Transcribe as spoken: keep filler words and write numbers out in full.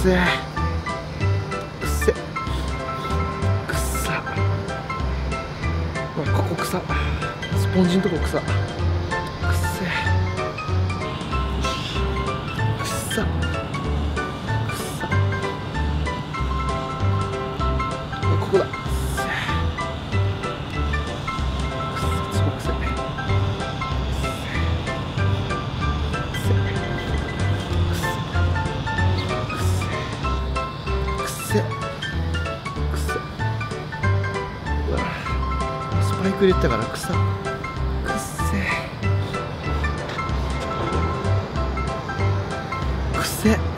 せえくっせくっさ。うわここ草、スポンジのとこ草くっせえくっさくっさ。ここだ。くっせ。うわスパイク入れてたから草くっせくっせ。